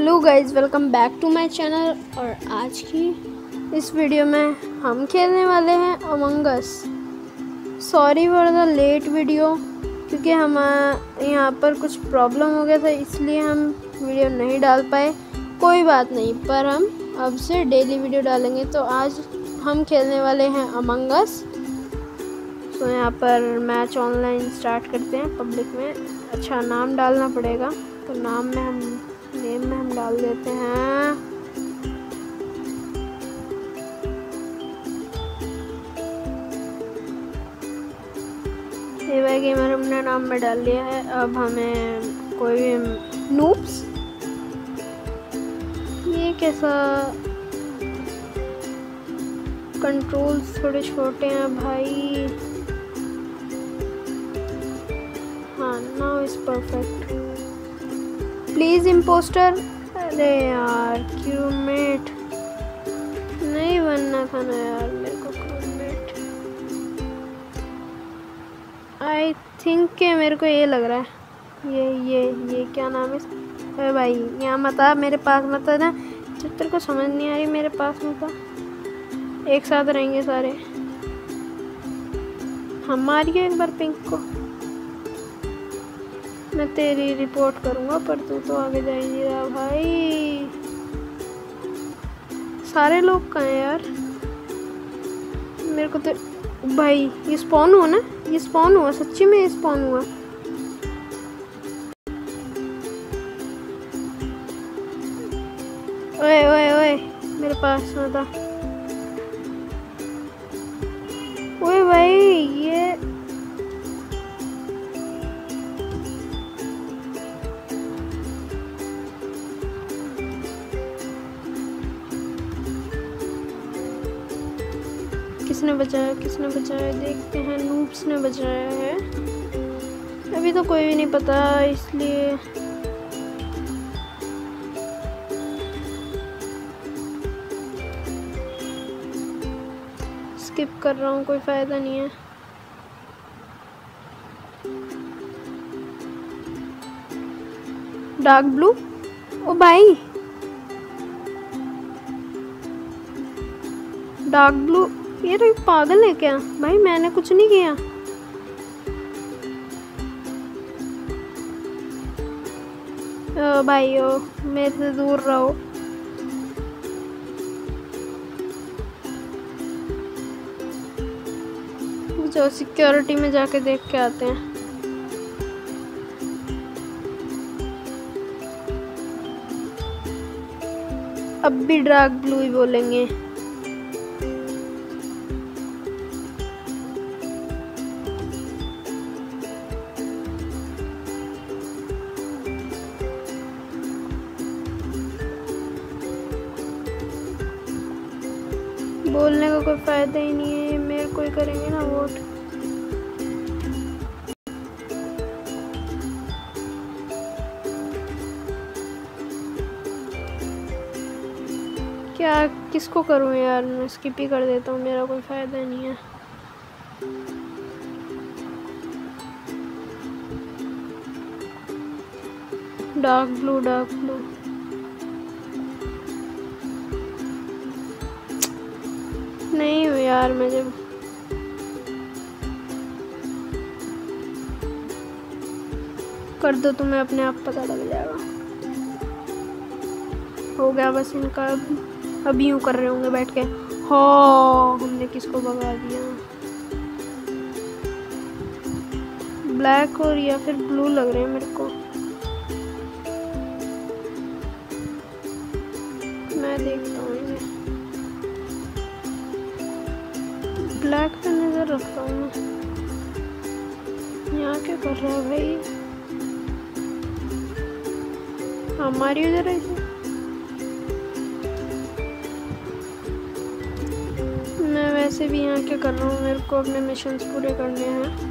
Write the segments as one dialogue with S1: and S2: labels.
S1: Hello guys, welcome back to my channel. और आज की इस वीडियो में हम खेलने वाले हैं among us. Sorry for the late video, क्योंकि हम यहाँ पर कुछ प्रॉब्लम हो गया था, इसलिए हम वीडियो नहीं डाल पाए। कोई बात नहीं, पर हम अब से डेली वीडियो डालेंगे। तो आज हम खेलने वाले हैं अमंग अस। तो यहाँ पर मैच ऑनलाइन स्टार्ट करते हैं पब्लिक में। अच्छा नाम डालना पड़ेगा, तो नेम में हम डाल देते हैं एवा गेमर। हमने नाम में डाल लिया है। अब हमें कोई भी नूब्स, ये कैसा कंट्रोल्स थोड़े छोटे हैं भाई। हाँ, now is perfect. Please imposter. अरे यार, क्रूमेट नहीं बनना था ना यार मेरे को। क्रूमेट आई थिंक के मेरे को ये लग रहा है, ये क्या नाम है। अरे भाई यहाँ मत आ, मेरे पास मत आ ना। जब तेरे को समझ नहीं आ रही मेरे पास मत आ। एक साथ रहेंगे सारे। हम मारिए एक बार पिंक को। मैं तेरी रिपोर्ट करूंगा, पर तू तो आगे जा ही नहीं रहा भाई। सारे लोग कहाँ हैं यार? मेरे को तो भाई ये स्पॉन हुआ ना, ये स्पॉन हुआ, सच्ची में ये स्पॉन हुआ। ओए ओए ओए, मेरे पास मत आ। ओए भाई ये किसने बचाया देखते हैं। नूब्स ने बचाया है। अभी तो कोई भी नहीं पता, इसलिए स्किप कर रहा हूँ, कोई फायदा नहीं है। डार्क ब्लू, ओ भाई डार्क ब्लू, ये तो पागल है क्या भाई? मैंने कुछ नहीं किया। ओ भाई ओ, मेरे से दूर रहो। जो सिक्योरिटी में जाके देख के आते हैं। अब भी डार्क ब्लू ही बोलेंगे। बोलने का कोई फायदा ही नहीं है, मेरे को ही करेंगे ना वोट। क्या किसको करूं यार? मैं स्किप ही कर देता हूँ, मेरा कोई फायदा नहीं है। डार्क ब्लू नहीं हूँ यार। मैं जब कर दो तुम्हें अपने आप पता लग जाएगा। हो गया बस इनका। अब यूं कर रहे होंगे बैठ के। हो, हमने किसको भगा दिया? ब्लैक और या फिर ब्लू लग रहे हैं मेरे को। मैं देखता हूँ इन्हें। ब्लैक पे नजर रखता हूँ मैं। यहाँ क्या कर रहा है भाई? हमारी उधर ऐसे। मैं वैसे भी यहाँ क्या कर रहा हूँ? मेरे को अपने मिशंस पूरे करने हैं।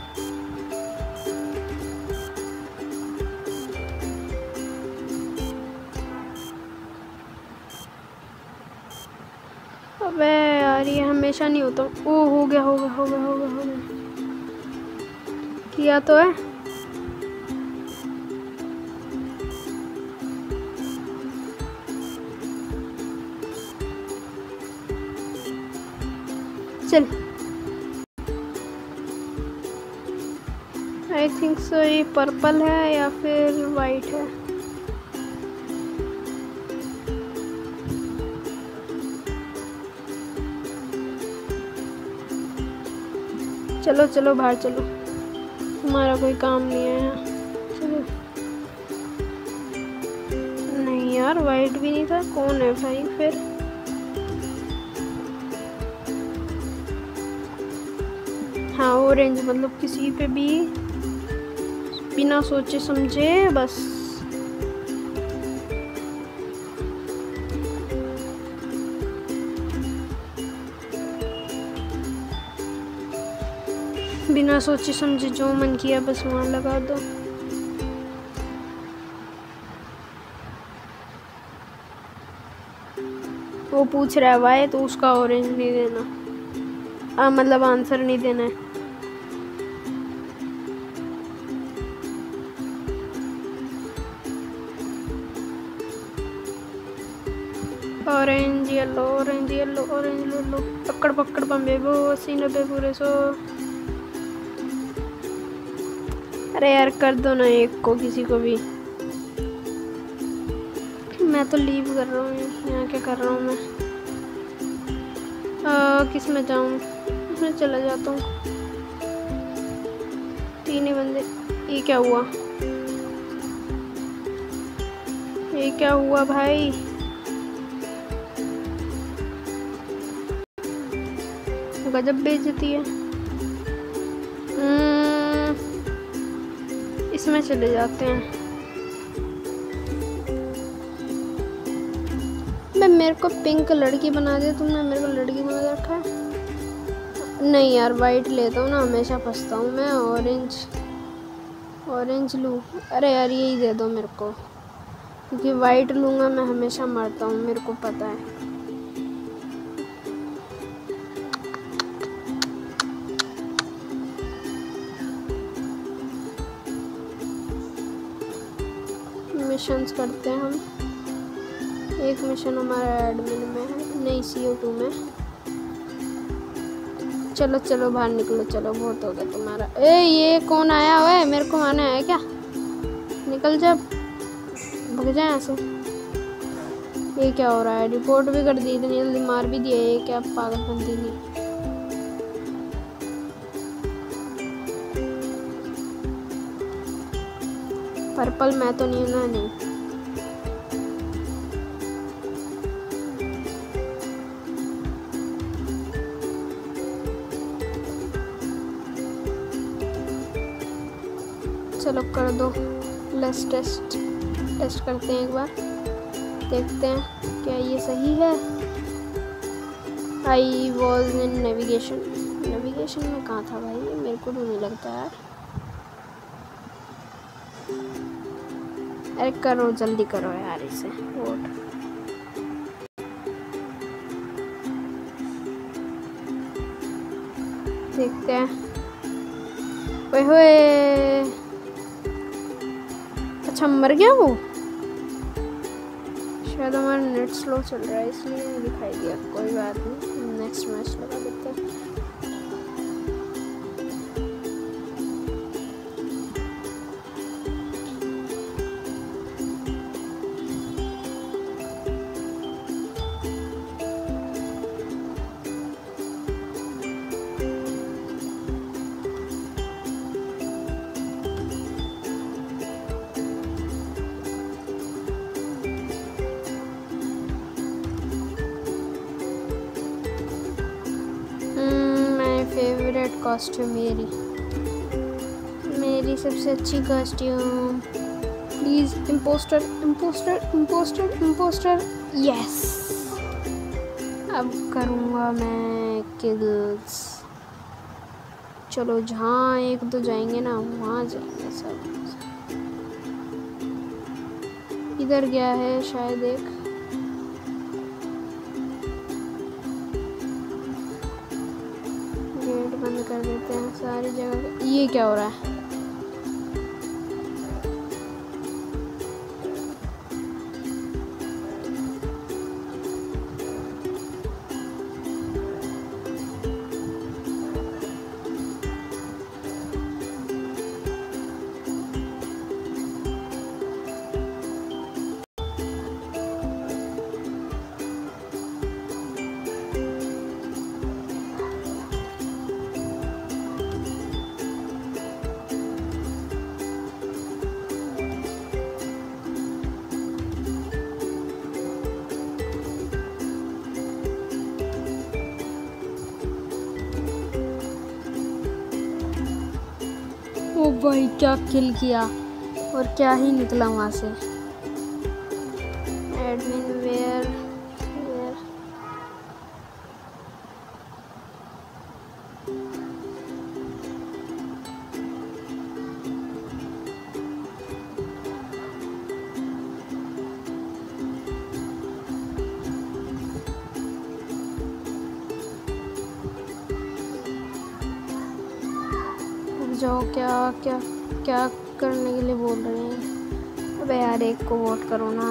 S1: अबे यार, ये हमेशा नहीं होता। ओ हो गया किया तो है। चल। आई थिंक सो ये पर्पल है या फिर वाइट है। चलो चलो बाहर चलो, तुम्हारा कोई काम नहीं है यहाँ। चलो। नहीं यार वाइट भी नहीं था, कौन है भाई फिर? हाँ ऑरेंज, मतलब किसी पे भी बिना सोचे समझे बस बिना सोचे समझे जो मन किया बस वहाँ लगा दो। वो पूछ रहा है वाई, तो उसका ऑरेंज नहीं देना, मतलब आंसर नहीं देना है। Orange yellow orange yellow orange yellow, पकड़ पकड़ बम्बे वो 80-90 पूरे 100। अरे यार कर दो ना एक को, किसी को भी। मैं तो लीव कर रहा हूँ यहाँ, क्या कर रहा हूँ मैं? किस में जाऊँ? इसमें चला जाता हूँ। 3 ही बंदे। ये क्या हुआ? ये क्या हुआ भाई? गजब बेइज्जती है। इसमें चले जाते हैं। मेरे को पिंक लड़की बना दिया तुमने, मेरे को लड़की बना रखा है। नहीं यार वाइट लेता हूँ ना, हमेशा फंसता हूँ मैं। ऑरेंज लूँ? अरे यार यही दे दो मेरे को, क्योंकि वाइट लूँगा मैं हमेशा मरता हूँ, मेरे को पता है। मिशंस करते हैं हम। एक मिशन हमारा एडमिन में है, नहीं CO2 में। चलो चलो बाहर निकलो, चलो बहुत हो गया तुम्हारा। ये कौन आया हुआ है? मेरे को मारने आया क्या? निकल जा, भग जाए यहाँ से। ये क्या हो रहा है? रिपोर्ट भी कर दी, इतनी जल्दी मार भी दिया। ये क्या पागलपंती थी? पर्पल मैं तो नहीं ना, नहीं। चलो कर दो। लेट्स टेस्ट करते हैं एक बार, देखते हैं क्या ये सही है। आई वॉज इन नेविगेशन में कहाँ था भाई? मेरे को तो नहीं लगता यार। अरे करो जल्दी करो यार इसे वोट। देखते हैं। ओए होए, अच्छा मर गया वो। शायद हमारा नेट स्लो चल रहा है इसलिए नहीं दिखाई दिया। कोई बात नहीं, नेक्स्ट मैच लगा देते हैं। फेवरेट कॉस्ट्यूम मेरी सबसे अच्छी कॉस्ट्यूम। Please impostor. यस, अब करूँगा मैं किल्स। चलो जहाँ एक दो जाएंगे ना वहाँ जाएंगे सब। इधर गया है शायद एक। गेट बंद कर देते हैं सारी जगह। ये क्या हो रहा है? भाई क्या किल किया और क्या ही निकला वहाँ से। एडमिन वेयर जाओ। क्या क्या क्या करने के लिए बोल रहे हैं? अबे यार एक को वोट करो ना।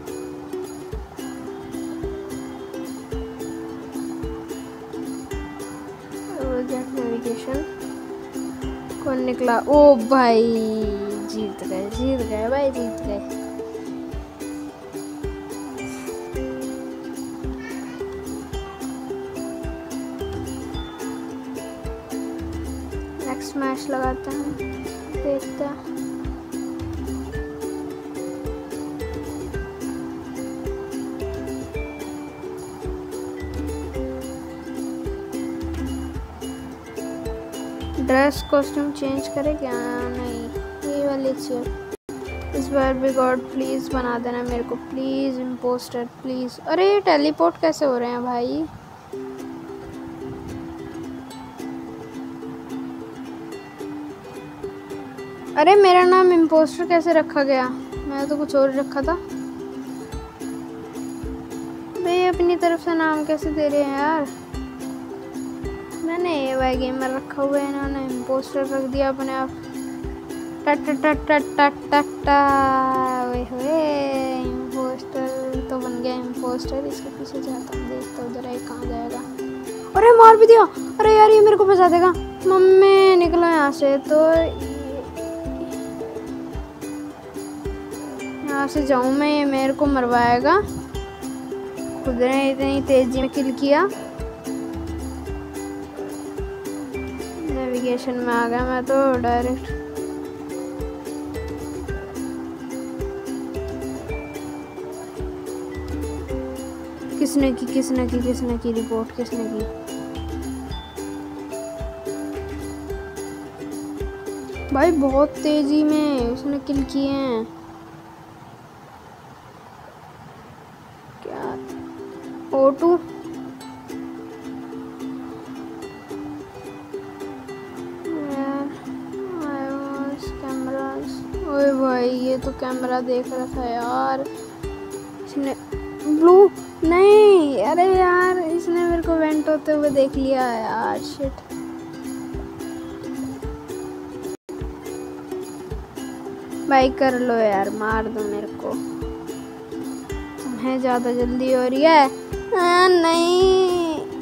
S1: नेविगेशन कौन निकला? ओ भाई जीत गए भाई, जीत गए। नेक्स्ट मैच लगाते हैं, देखते हैं। ड्रेस कॉस्ट्यूम चेंज करें क्या? नहीं, ये वाली अच्छी। इस बार भी गॉड प्लीज़ बना देना मेरे को, प्लीज़ इम्पोस्टर प्लीज़। अरे ये टेलीपोर्ट कैसे हो रहे हैं भाई? अरे मेरा नाम इम्पोस्टर कैसे रखा गया? मैंने तो कुछ और रखा था भाई। अपनी तरफ से नाम कैसे दे रहे हैं यार? मैंने AY गेमर रखा हुआ है, इन्होंने इम्पोस्टर रख दिया अपने आप। इम्पोस्टर तो बन गया इम्पोस्टर। इसके पीछे जाता हूँ, देखता हूँ जरा कहाँ जाएगा। अरे मार भी दिया। अरे यार ये मेरे को फंसा देगा। मम्मी निकलो यहाँ से। तो यहाँ से जाऊँ मैं, ये मेरे को मरवाएगा। खुद ने इतनी तेजी में किल किया। नेविगेशन में आ गया मैं तो डायरेक्ट। किसने की रिपोर्ट किसने की? भाई बहुत तेजी में उसने किल किए हैं। क्या O2? ओए भाई ये तो कैमरा देख रहा था यार। इसने ब्लू नहीं, अरे यार इसने मेरे को वेंट होते हुए देख लिया यार। शिट। भाई कर लो यार, मार दो मेरे को। तुम्हें ज़्यादा जल्दी हो रही है? नहीं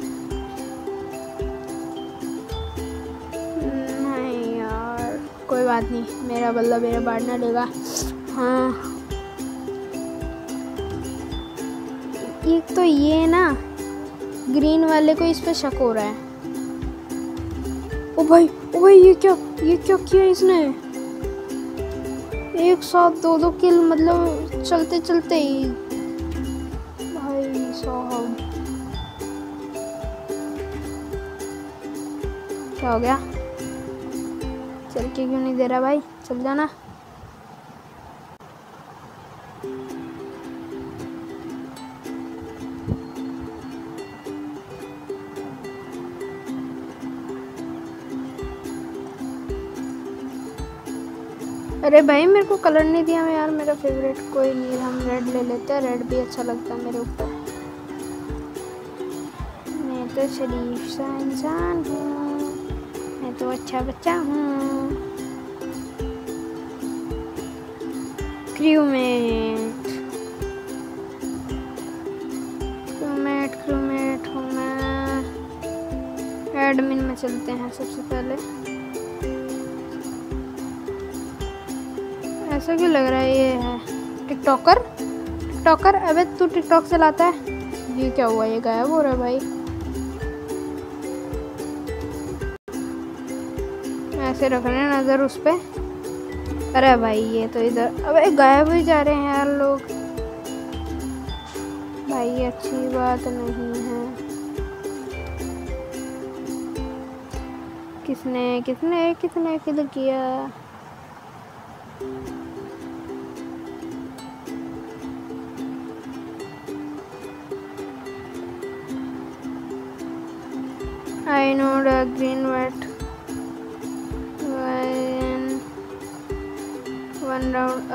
S1: यार, कोई बात नहीं, मेरा बल्ला मेरा बाढ़ना लेगा। हाँ एक तो ये ना ग्रीन वाले को इस पे शक हो रहा है। ओ भाई ये क्या किया इसने? एक साथ दो किल, मतलब चलते चलते ही। भाई साहब क्या हो गया? चल के क्यों नहीं दे रहा भाई? चल जाना। अरे भाई मेरे को कलर नहीं दिया यार, मेरा फेवरेट। कोई नहीं, हम रेड ले लेते हैं, रेड भी अच्छा लगता है मेरे ऊपर। मैं तो शरीफ सा इंसान हूँ, मैं तो अच्छा बच्चा हूँ। क्रूमेट हूँ मैं। एडमिन में चलते हैं सबसे पहले। ऐसा क्यों लग रहा है ये है टिकटॉकर? अबे तू टिकटॉक चलाता है? ये क्या हुआ? ये गायब हो रहा है भाई। ऐसे रखने नजर उस पे। अरे भाई ये तो इधर, अबे गायब ही जा रहे हैं यार लोग। भाई ये अच्छी बात नहीं है। किसने किल किया? I know the green wet one round.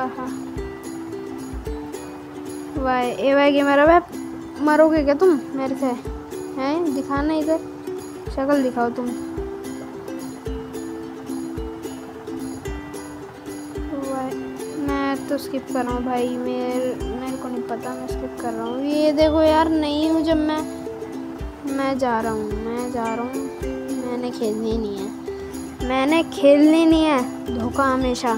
S1: वाई ए वाई के मारा भाई, मरोगे क्या तुम मेरे से? हैं दिखाना इधर, शक्ल दिखाओ तुम। मैं तो स्किप कर रहा हूँ भाई, मेरे को नहीं पता, मैं स्किप कर रहा हूँ। ये देखो यार, नहीं हूँ जब मैं जा रहा हूँ, मैंने खेलनी नहीं है, धोखा हमेशा।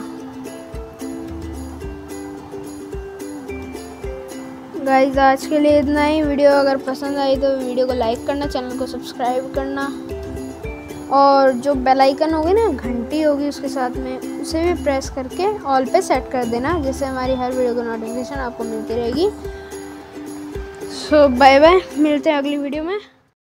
S1: गाइस आज के लिए इतना ही। वीडियो अगर पसंद आई तो वीडियो को लाइक करना, चैनल को सब्सक्राइब करना, और जो बेल आइकन होगी ना, घंटी होगी उसके साथ में, उसे भी प्रेस करके ऑल पे सेट कर देना, जिससे हमारी हर वीडियो की नोटिफिकेशन आपको मिलती रहेगी। सो बाय बाय, मिलते हैं अगली वीडियो में।